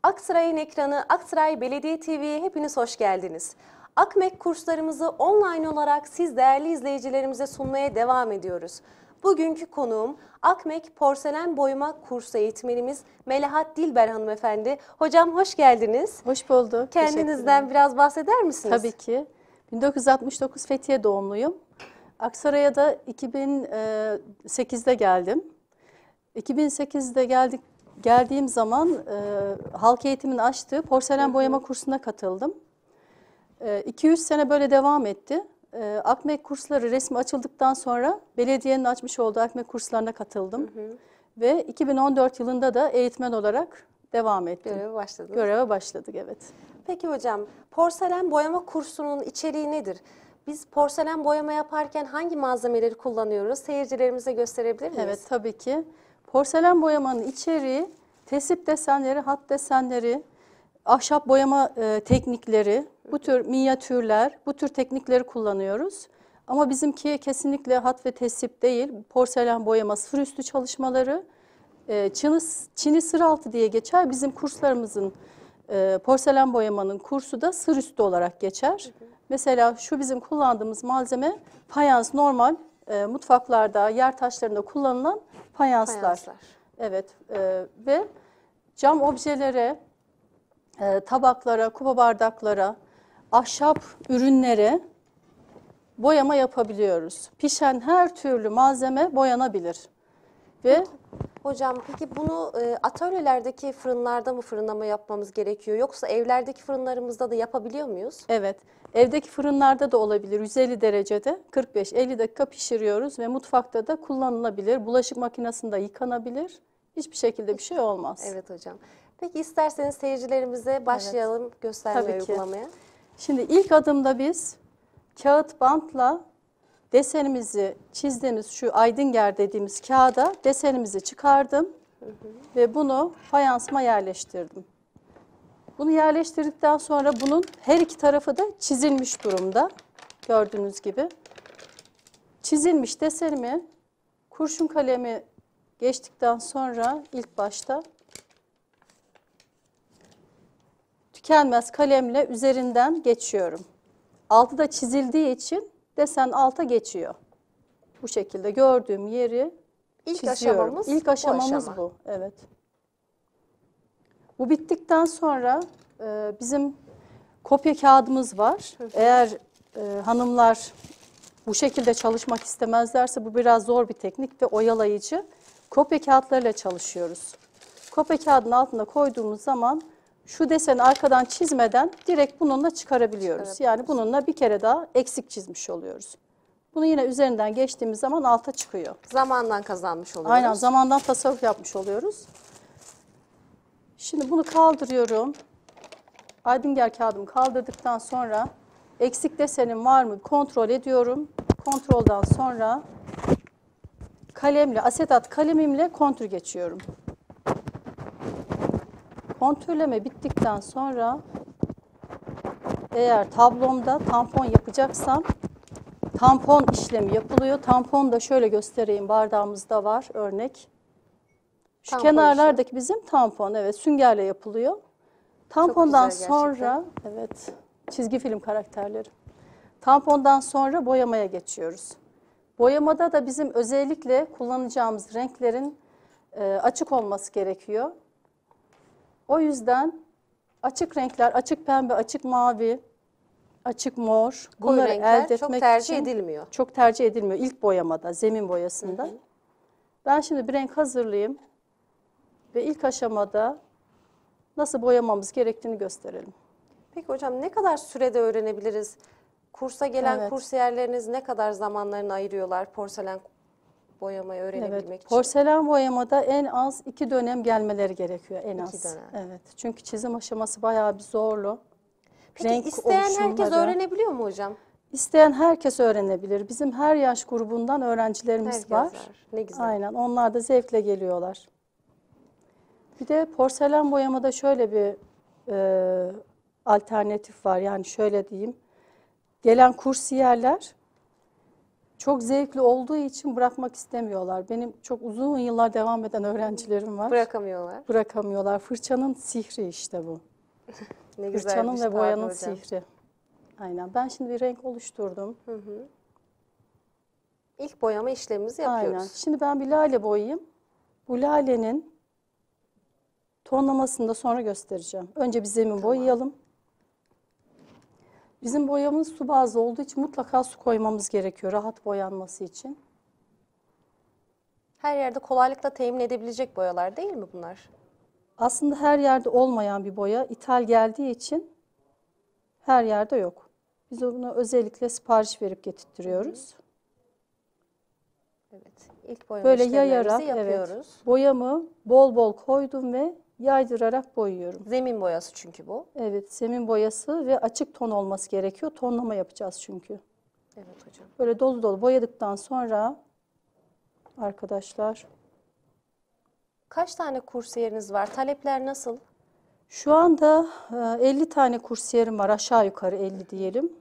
Aksaray'ın ekranı Aksaray Belediye TV'ye hepiniz hoş geldiniz. Akmek kurslarımızı online olarak siz değerli izleyicilerimize sunmaya devam ediyoruz. Bugünkü konuğum Akmek Porselen Boyama Kursu eğitmenimiz Melahat Dilber hanımefendi. Hocam hoş geldiniz. Hoş bulduk. Kendinizden biraz bahseder misiniz? Tabii ki. 1969 Fethiye doğumluyum. Aksaray'a da 2008'de geldim. 2008'de geldiğim zaman halk eğitimin açtığı porselen boyama kursuna katıldım. 2-3 sene böyle devam etti. Akmek kursları resmi açıldıktan sonra belediyenin açmış olduğu Akmek kurslarına katıldım. Ve 2014 yılında da eğitmen olarak devam ettim. Göreve başladınız. Göreve başladık, evet. Peki hocam, porselen boyama kursunun içeriği nedir? Biz porselen boyama yaparken hangi malzemeleri kullanıyoruz? Seyircilerimize gösterebilir miyiz? Evet, tabii ki. Porselen boyamanın içeriği tesip desenleri, hat desenleri, ahşap boyama teknikleri, bu tür minyatürler, bu tür teknikleri kullanıyoruz. Ama bizimki kesinlikle hat ve tesip değil, porselen boyama, sıfır üstü çalışmaları, çini sıraltı diye geçer. Bizim kurslarımızın porselen boyamanın kursu da sır üstü olarak geçer. Mesela şu bizim kullandığımız malzeme fayans, normal mutfaklarda, yer taşlarında kullanılan fayanslar. Evet, ve cam objelere, tabaklara, kupa bardaklara, ahşap ürünlere boyama yapabiliyoruz. Pişen her türlü malzeme boyanabilir. Ve hocam peki bunu atölyelerdeki fırınlarda mı fırınlama yapmamız gerekiyor? Yoksa evlerdeki fırınlarımızda da yapabiliyor muyuz? evet, evdeki fırınlarda da olabilir. 150 derecede 45-50 dakika pişiriyoruz ve mutfakta da kullanılabilir. Bulaşık makinesinde yıkanabilir. Hiçbir şekilde bir şey olmaz. Evet hocam. Peki isterseniz seyircilerimize başlayalım göstermeye, Tabii ki. uygulamaya. Şimdi ilk adımda biz kağıt bantla desenimizi çizdiğimiz şu aydınger dediğimiz kağıda desenimizi çıkardım ve bunu fayansıma yerleştirdim. Bunu yerleştirdikten sonra bunun her iki tarafı da çizilmiş durumda. Gördüğünüz gibi. Çizilmiş desenimi kurşun kalemi geçtikten sonra ilk başta tükenmez kalemle üzerinden geçiyorum. Altı da çizildiği için desen alta geçiyor. Bu şekilde gördüğüm yeri çiziyorum. İlk aşamamız bu. Evet. Bu bittikten sonra bizim kopya kağıdımız var. Eğer hanımlar bu şekilde çalışmak istemezlerse bu biraz zor bir teknik ve oyalayıcı. Kopya kağıtlarıyla çalışıyoruz. Kopya kağıdının altına koyduğumuz zaman şu deseni arkadan çizmeden direkt bununla çıkarabiliyoruz. Yani bununla bir kere daha eksik çizmiş oluyoruz. Bunu yine üzerinden geçtiğimiz zaman alta çıkıyor. Zamandan kazanmış oluyoruz. Aynen, zamandan tasarruf yapmış oluyoruz. Şimdi bunu kaldırıyorum. Aydınger kağıdımı kaldırdıktan sonra eksik desenim var mı kontrol ediyorum. Kontrolden sonra kalemle, asetat kalemimle kontür geçiyorum. Kontürleme bittikten sonra eğer tablomda tampon yapacaksam tampon işlemi yapılıyor. Tampon da şöyle göstereyim, bardağımızda var örnek. Şu Tampon kenarlardaki işi bizim tampon, evet, süngerle yapılıyor. Tampondan güzel sonra, evet, çizgi film karakterleri. Tampondan sonra boyamaya geçiyoruz. Boyamada da bizim özellikle kullanacağımız renklerin açık olması gerekiyor. O yüzden açık renkler, açık pembe, açık mavi, açık mor, bunları elde etmek çok tercih edilmiyor. Çok tercih edilmiyor ilk boyamada, zemin boyasında. Ben şimdi bir renk hazırlayayım ve ilk aşamada nasıl boyamamız gerektiğini gösterelim. Peki hocam ne kadar sürede öğrenebiliriz? Kursa gelen kursiyerleriniz ne kadar zamanlarını ayırıyorlar porselen boyamayı öğrenebilmek için? Porselen boyamada en az 2 dönem gelmeleri gerekiyor, en az. 2 dönem. Evet. Çünkü çizim aşaması bayağı bir zorlu. Peki Renk isteyen herkes oluşumları. öğrenebiliyor mu hocam? İsteyen herkes öğrenebilir. Bizim her yaş grubundan öğrencilerimiz Herkes var. var. Ne güzel. Aynen. Onlar da zevkle geliyorlar. Bir de porselen boyamada şöyle bir alternatif var. Yani şöyle diyeyim. Gelen kursiyerler çok zevkli olduğu için bırakmak istemiyorlar. Benim çok uzun yıllar devam eden öğrencilerim var. Bırakamıyorlar. Bırakamıyorlar. Fırçanın sihri işte bu. Ne güzel Fırçanın bir ve tabir boyanın hocam. sihri. Aynen. Ben şimdi bir renk oluşturdum. İlk boyama işlemimizi Aynen. yapıyoruz. Şimdi ben bir lale boyayayım. Bu lalenin tonlamasını da sonra göstereceğim. Önce bir zemin boyayalım. Bizim boyamız su bazlı olduğu için mutlaka su koymamız gerekiyor rahat boyanması için. Her yerde kolaylıkla temin edebilecek boyalar değil mi bunlar? Aslında her yerde olmayan bir boya, ithal geldiği için her yerde yok. Biz bunu özellikle sipariş verip getirtiyoruz. Evet. İlk boyama Böyle işlemlerimizi yayarak, yapıyoruz. evet, boyamı bol bol koydum ve yaydırarak boyuyorum. Zemin boyası çünkü bu. Evet, zemin boyası ve açık ton olması gerekiyor. Tonlama yapacağız çünkü. Evet hocam. Böyle dolu dolu boyadıktan sonra arkadaşlar, Kaç tane kursiyeriniz var? Talepler nasıl? şu anda 50 tane kursiyerim var, aşağı yukarı 50 diyelim.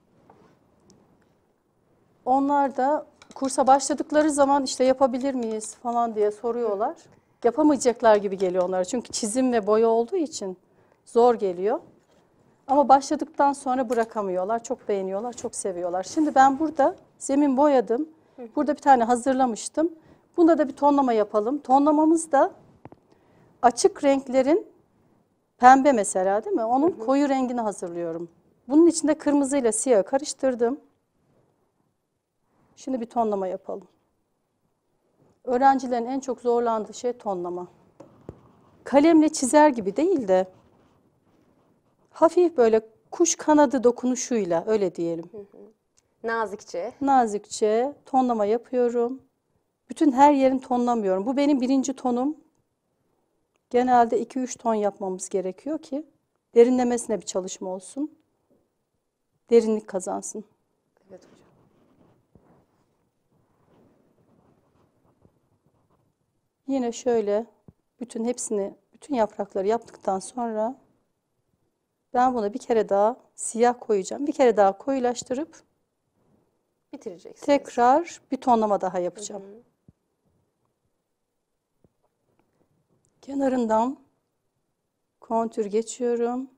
Onlar da kursa başladıkları zaman işte yapabilir miyiz falan diye soruyorlar. Yapamayacaklar gibi geliyor onlara. Çünkü çizim ve boya olduğu için zor geliyor. Ama başladıktan sonra bırakamıyorlar. Çok beğeniyorlar, çok seviyorlar. Şimdi ben burada zemin boyadım. Burada bir tane hazırlamıştım. Bunda da bir tonlama yapalım. Tonlamamız da açık renklerin pembe mesela değil mi? Onun koyu rengini hazırlıyorum. Bunun içinde kırmızıyla siyah karıştırdım. Şimdi bir tonlama yapalım. Öğrencilerin en çok zorlandığı şey tonlama. Kalemle çizer gibi değil de hafif böyle kuş kanadı dokunuşuyla öyle diyelim. Nazikçe. Nazikçe tonlama yapıyorum. Bütün her yerini tonlamıyorum. Bu benim birinci tonum. Genelde 2-3 ton yapmamız gerekiyor ki derinlemesine bir çalışma olsun. Derinlik kazansın. Evet hocam. Yine şöyle bütün hepsini, bütün yaprakları yaptıktan sonra ben buna bir kere daha siyah koyacağım. Bir kere daha koyulaştırıp Bitireceksiniz. tekrar bir tonlama daha yapacağım. Kenarından kontür geçiyorum.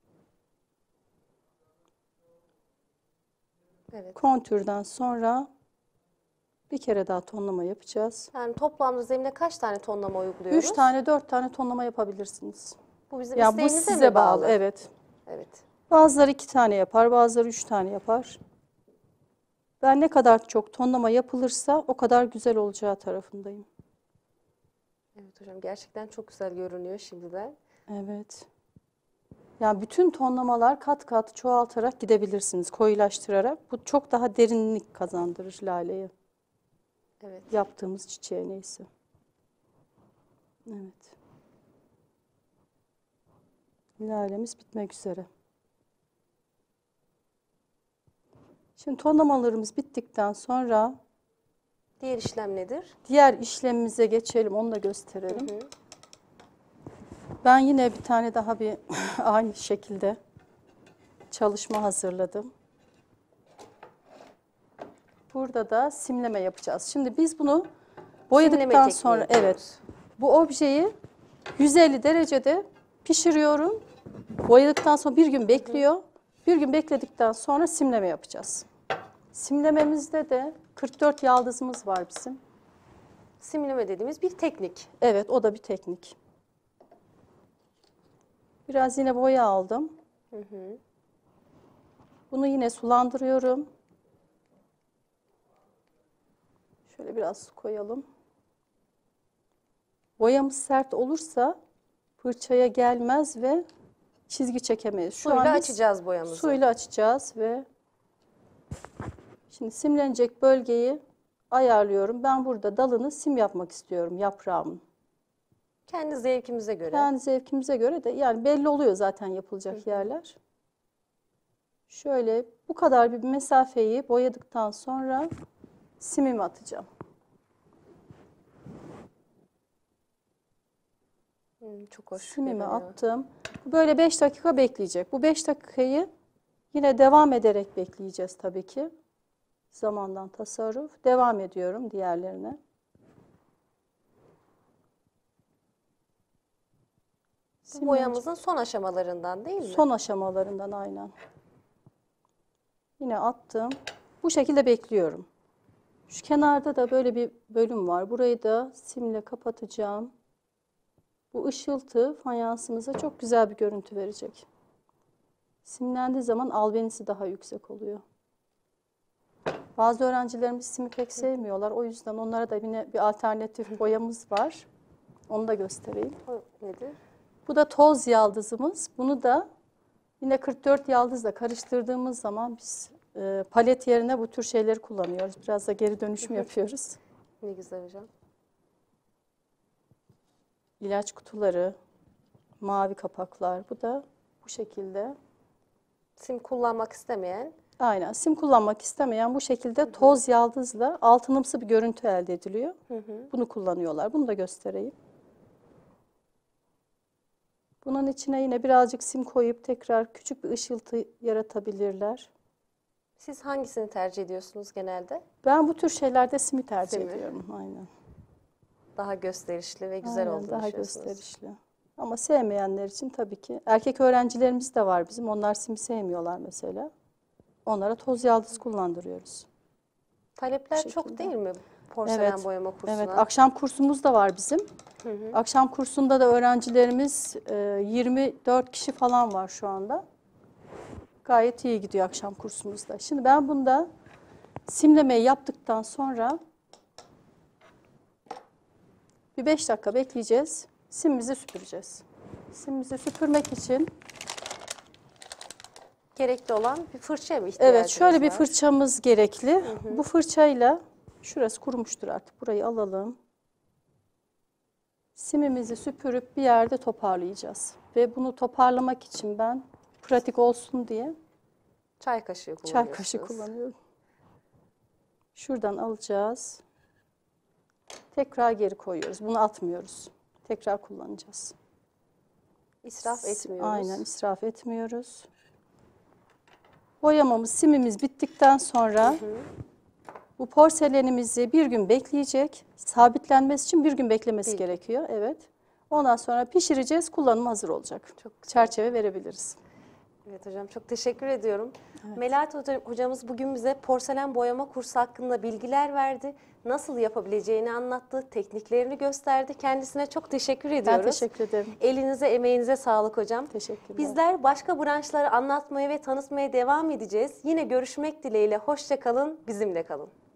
Evet. Kontürden sonra bir kere daha tonlama yapacağız. Yani toplamda zemine kaç tane tonlama uyguluyoruz? 3 tane 4 tane tonlama yapabilirsiniz. Bu bizim Ya bu isteğimize size mi bağlı. bağlı? Evet. Evet. Bazıları 2 tane yapar, bazıları 3 tane yapar. Ben ne kadar çok tonlama yapılırsa o kadar güzel olacağı tarafındayım. Evet hocam gerçekten çok güzel görünüyor şimdiden. Evet. Yani bütün tonlamalar kat kat çoğaltarak gidebilirsiniz, koyulaştırarak. Bu çok daha derinlik kazandırır laleye. Evet. Yaptığımız çiçeğe neyse. Evet. Lalemiz bitmek üzere. Şimdi tonlamalarımız bittikten sonra Diğer işlem nedir? diğer işlemimize geçelim, onu da gösterelim. Ben yine bir tane daha bir aynı şekilde çalışma hazırladım. Burada da simleme yapacağız. Şimdi biz bunu boyadıktan Simleme sonra tekniği evet bu objeyi 150 derecede pişiriyorum. Boyadıktan sonra bir gün bekliyor. Bir gün bekledikten sonra simleme yapacağız. Simlememizde de 44 yaldızımız var bizim. Simleme dediğimiz bir teknik. Evet, o da bir teknik. Biraz yine boya aldım. Bunu yine sulandırıyorum. Şöyle biraz su koyalım. Boyamız sert olursa fırçaya gelmez ve çizgi çekemeyiz. Suyla biz açacağız boyamızı. Suyla açacağız ve şimdi simlenecek bölgeyi ayarlıyorum. Ben burada dalını sim yapmak istiyorum, yaprağımın. Kendi zevkimize göre. Kendi zevkimize göre de yani belli oluyor zaten yapılacak yerler. Şöyle bu kadar bir mesafeyi boyadıktan sonra simimi atacağım. Çok hoş Simimi görünüyor. attım. Böyle 5 dakika bekleyecek. Bu 5 dakikayı yine devam ederek bekleyeceğiz tabii ki. Zamandan tasarruf. Devam ediyorum diğerlerine. Bu boyamızın son aşamalarından değil mi? Son aşamalarından aynen. Yine attım. Bu şekilde bekliyorum. Şu kenarda da böyle bir bölüm var. Burayı da simle kapatacağım. Bu ışıltı fayansımıza çok güzel bir görüntü verecek. Simlendiği zaman albenisi daha yüksek oluyor. Bazı öğrencilerimiz simi pek sevmiyorlar. O yüzden onlara da yine bir alternatif boyamız var. Onu da göstereyim. O nedir? Bu da toz yaldızımız. Bunu da yine 44 yaldızla karıştırdığımız zaman biz palet yerine bu tür şeyleri kullanıyoruz. Biraz da geri dönüşüm yapıyoruz. Ne güzel hocam. İlaç kutuları, mavi kapaklar. Bu da bu şekilde. Sim kullanmak istemeyen Aynen. Sim kullanmak istemeyen bu şekilde toz yaldızla altınımsı bir görüntü elde ediliyor. Bunu kullanıyorlar. Bunu da göstereyim. Bunun içine yine birazcık sim koyup tekrar küçük bir ışıltı yaratabilirler. siz hangisini tercih ediyorsunuz genelde? Ben bu tür şeylerde simi tercih Simi. ediyorum. Aynen. Daha gösterişli ve güzel Aynen, olduğunu daha düşünüyorsunuz. gösterişli. Ama sevmeyenler için tabii ki. Erkek öğrencilerimiz de var bizim. Onlar sim sevmiyorlar mesela. Onlara toz yaldız kullandırıyoruz. Talepler Bu çok şekilde. değil mi porselen Evet, boyama kursuna? evet. Akşam kursumuz da var bizim. Akşam kursunda da öğrencilerimiz 24 kişi falan var şu anda. Gayet iyi gidiyor akşam kursumuzda. Şimdi ben bunda simlemeyi yaptıktan sonra bir 5 dakika bekleyeceğiz. Simimizi süpüreceğiz. Simimizi süpürmek için Gerekli olan bir fırçaya mı ihtiyacınız evet şöyle bir var? fırçamız gerekli. Bu fırçayla şurası kurumuştur artık. Burayı alalım. Simimizi süpürüp bir yerde toparlayacağız. Ve bunu toparlamak için ben pratik olsun diye Çay kaşığı kullanıyorsunuz. çay kaşığı kullanıyorum. Şuradan alacağız. Tekrar geri koyuyoruz. Bunu atmıyoruz. Tekrar kullanacağız. İsraf etmiyoruz. Aynen, israf etmiyoruz. Boyamamız, simimiz bittikten sonra bu porselenimizi bir gün bekleyecek. Sabitlenmesi için bir gün beklemesi gerekiyor. Evet. Ondan sonra pişireceğiz. Kullanıma hazır olacak. Çok güzel. Çerçeve verebiliriz. Evet hocam, çok teşekkür ediyorum. Melahat hocamız bugün bize porselen boyama kursu hakkında bilgiler verdi. Nasıl yapabileceğini anlattı, tekniklerini gösterdi. Kendisine çok teşekkür ediyoruz. Ben teşekkür ederim. Elinize, emeğinize sağlık hocam. Teşekkürler. Bizler başka branşları anlatmaya ve tanıtmaya devam edeceğiz. Yine görüşmek dileğiyle. Hoşça kalın, bizimle kalın.